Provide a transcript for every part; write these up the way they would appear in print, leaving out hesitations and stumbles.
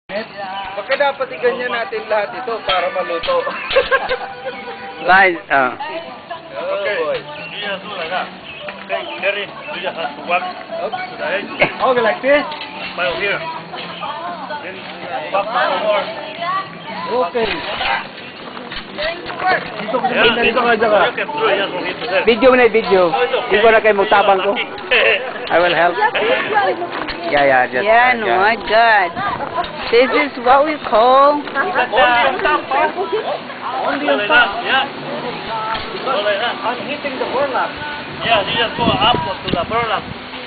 Baka dapat iganyan natin lahat ito para maluto. Right. Okay. Boy. Okay, Terry, you just have to walk to the edge. Okay, like this? Smile here. Then walk more. Okay. Dito ka Yeah, dito ka dyan ka. you can throw just from here to there. Video na video. Oh, it's okay. Hindi ko na kayo magtabang ko. I will help. Yeah, just. Yeah, no, my God. This is what we call. Only on top, yeah. Go like that. I'm hitting the burlap. Yeah, you just go up to the burlap.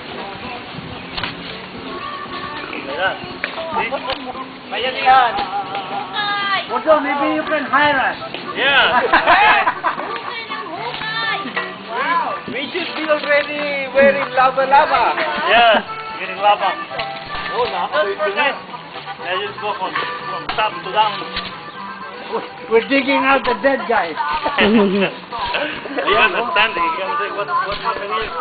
Like that. See? Ayan yan. Odo, maybe you can hire us. Yeah. We should be already wearing lava. Yeah, getting lava. Oh, Yeah, you just go from top to down. We're digging out the dead guys. You understand? You can say what happened here.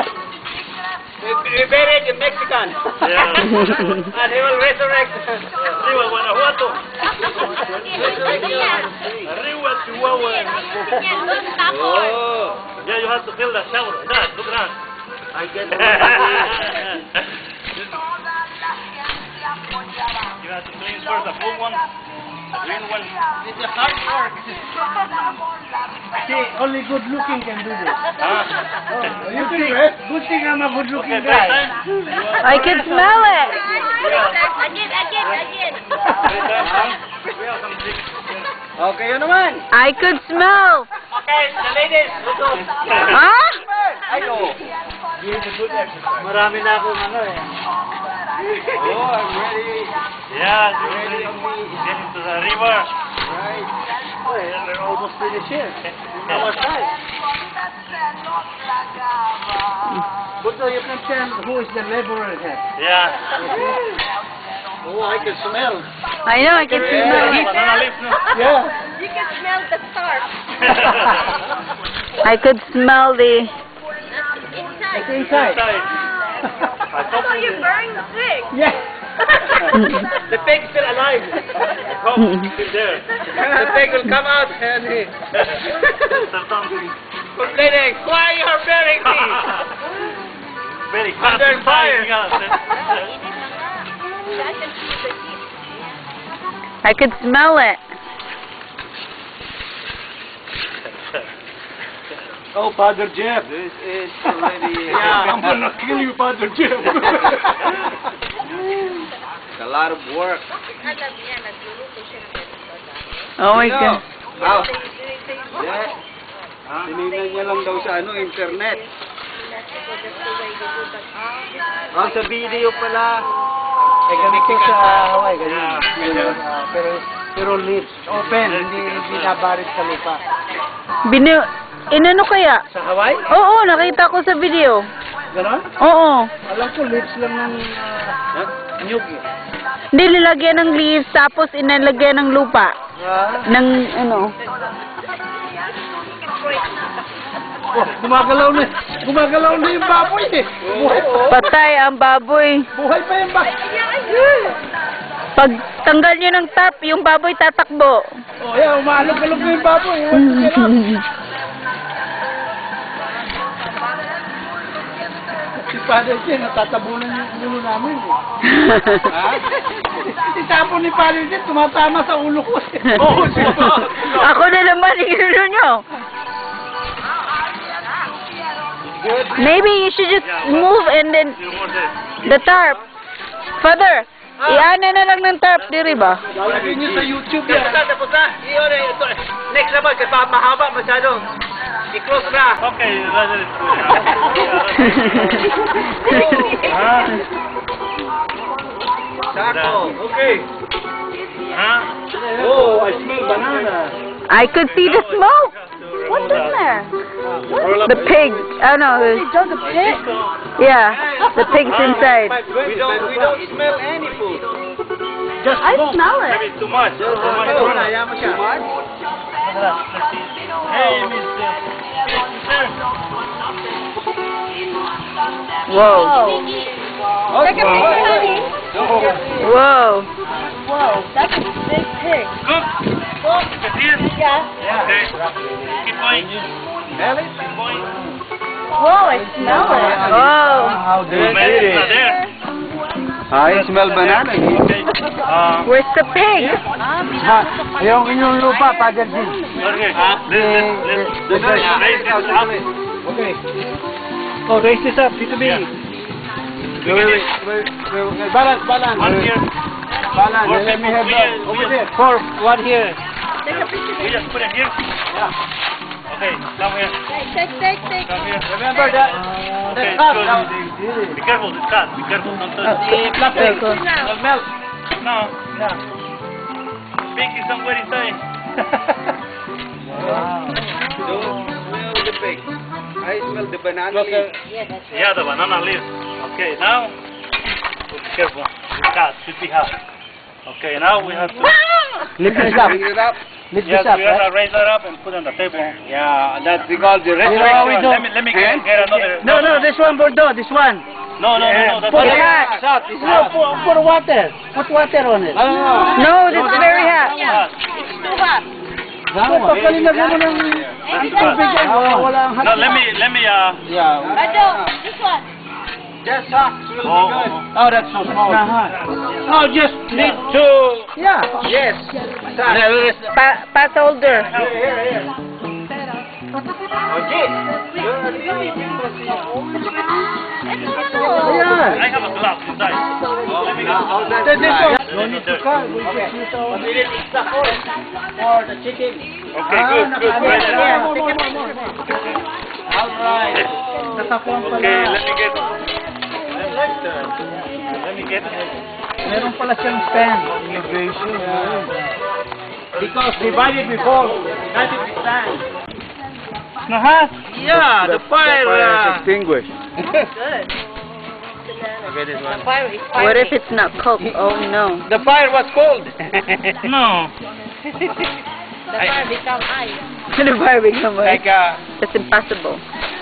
We buried the Mexican. Yeah. And he will resurrect. Arriba, Guanajuato. Arriba, Chihuahua. Oh. Yeah, you have to fill the shower. That, look at that. I get You have to clean first the full one, the green one. It's a hard work. See, only good looking can do this. You think, good thing I'm a good looking Okay, guy. time. I can smell it. Okay, yun naman. I could smell. Okay, the ladies. Huh? Ayo. Marami na akong ano eh. Oh, I'm ready. Yeah, you ready get into the river. Right. Oh, we're almost finished here. Our side. But you can tell who is the laborer here. Yeah. Oh, I can smell. I know, I can smell it. Banana leaf, no? Yeah. You can smell the starch I could smell the. inside. It's inside. So you're burning the pig. Yeah. The pig's still alive. Oh, still there. The pig will come out and complaining, why you are burying me? Very fast. Under fire. I could smell it. Oh, Father Jeff. This is already... Yeah. I'm gonna kill you, Father Jeff. It's a lot of work. Oh my God. Wow. Yeah. Tinignan niya lang daw sa internet. Oh, sa video pala. Eh, ganito sa Hawaii, ganyan. Pero lips open, hindi nabarit sa lupa. Inano kaya? Sa Hawaii? Oo, nakita ko sa video. Ganon? Oo. Alam ko, lips lang ng nyug eh. Hindi, nilagyan ng leaves, tapos inalagyan ng lupa. Ng, ano. Oh, gumagalaw na yung baboy eh. Patay ang baboy. Buhay pa yung baboy. Pag tanggal nyo ng tap, yung baboy tatakbo. Oh, yeah, umaalog-alog na yung baboy. Si Father Jen, natatabunan yung ulo namin eh. Ha? Itapon ni Father Jen, tumatama sa ulo ko eh. Oh, Ako na naman, inulo nyo. Maybe you should just move and then the tarp. Father, iana na lang ng tarp, diri ba? Lalagay niyo sa YouTube yan. Tapos na. Next naman, kasi mahaba masyado. I-close na. Okay, rather it's Sako. Okay. Huh? Oh, I smell banana. I could see the smoke. What's in there? The pig. Oh no. The pig? Yeah, the pig's inside. We don't smell any food. Just I smell it. Maybe too much. Too much. Ayaw mo siya. Hey, Mr. Whoa. Take a picture, honey. Whoa. Whoa, that's a big pig. Cook. You can see it? Yeah. Okay. Keep going. Smell it? Keep going. Whoa, I smell it. Oh. How do you Man, eat it's not it? there. I smell banana. Okay. Where's the pig? Yung inyong lupa, Father Jim. Okay. Let's raise this up. Okay. Oh, raise this up, B2B. Balance. One here. Balance. Four Let me people. have that. Over there. Four, one here. We just put it here. Yeah. Okay. Come here. Take. Come here. Remember that. Okay. That's Good. not. Be careful. It's hot. Be careful. Don't touch. Plastic. Okay. Don't melt. No. Yeah. Pink is somewhere inside. Don't smell the pig. I smell the banana. Closer. Yeah, the banana leaves. Okay, now, be careful. It's hot. Should be hot. Okay, now we have to. Lift this up. Bring it up. Lift Yes, this up. we have to raise that up and put it on the table. Yeah, that's because the how we restoration. do? Let me get another. No, this one, Bordeaux, this one. No, that's Put not it it. hot. It's hot. It's hot. Put water. Put water on it. No, this is very hot. Hot. Too hot. Papalinagyan mo ng tubig yan. Wala ang hot. No, let me. Yeah. Ado, this one. Just socks will be Oh. good. Oh, that's so small. No, just need to. Yeah. Yes. Pass holder. Okay. Ayan. I have a glove inside. Let me get. Then this one. No need to. We just use our for the chicken. Okay, good. Right there. All right. Natapuan pala. Okay, let me get. Meron pala siyang stand. Because divided before, that is stand. No hot. Yeah, the fire. extinguished. Good. Okay, this one. Fire is What if it's not cooked? Oh no. The fire was cold. No. the fire become ice. The fire become Like That's impossible.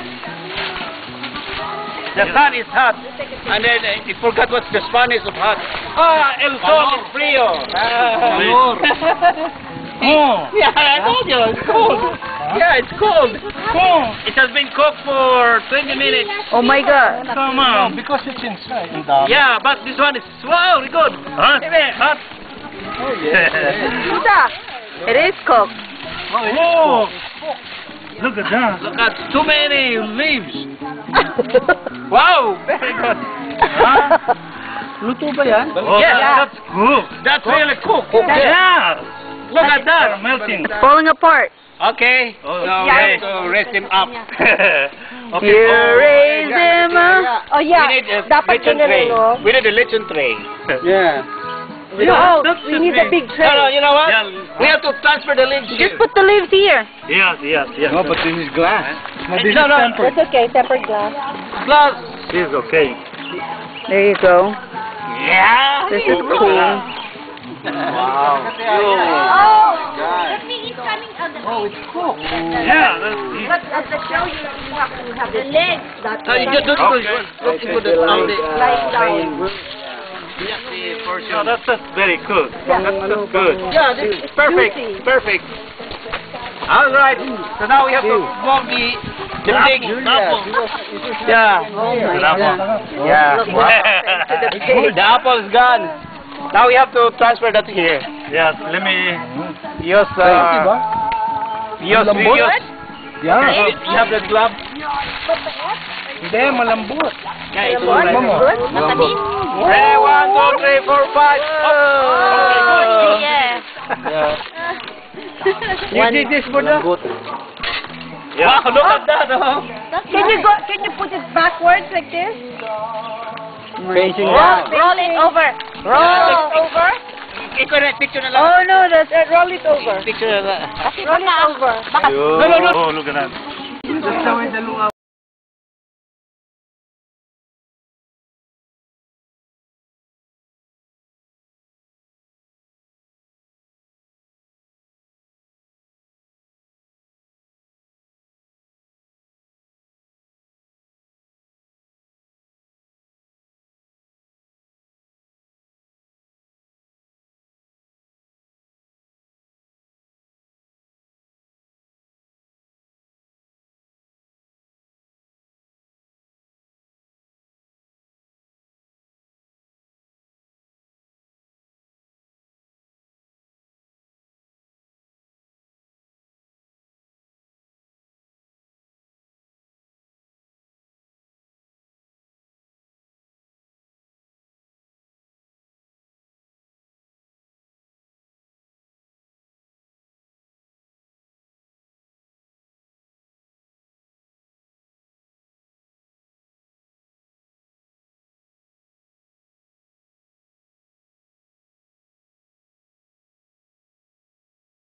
the sun is hot, and then you forgot what's the Spanish of hot. Ah, el sol es frío. Calor. Oh. Yeah, I told you it's cold. Yeah, it's cold. It has been cooked for 20 minutes. Oh my god. Come on. Because it's inside. Yeah, but this one is wow, good. Huh? Hot. It is cooked. Oh. Look at that. Look at too many leaves. Wow, very good. Luto ba yan? Oh, Yes. that's good. That's really cooked. Yeah. Look at They're that. melting. It's falling apart. Okay, Oh, so we okay. have to raise him up. Okay. You raise him up. Oh yeah, We need a dapat lechon tray. ganun, no? We need a lechon tray. Yeah. No, That's we need a big tray. No, you know what? Yeah. We have to transfer the leaves Just here. put the leaves here. Yes. No, but this is glass. No, no. That's okay, separate glass. Plus, This is okay. There you go. yeah. This is cool. Wow. Oh, that means it's coming on the it's cooked. Yeah, that's But at the show you have to have the legs that You just don't put it on the lying down. yeah, that's very good. That's good. Yeah, this is perfect. Juicy. Perfect. All right. So now we have to move the pig. Yeah. Yeah. The apple is gone. Now we have to transfer that here. Yes, let me. Use Yeah. You have the glove? Hindi, malambot. Yeah, it's What? right. Good? Matamis? Ready, 1, 2, 3, 4, 5. Oh! Yeah. You did this for the... Yeah. Wow, look at that, oh. Can you put it backwards like this? Facing Roll it over. Roll it over. Ikaw na, picture na lang. Oh no, that's roll it over. Picture na lang. Roll it over. Oh, look at that. That's the way the luau.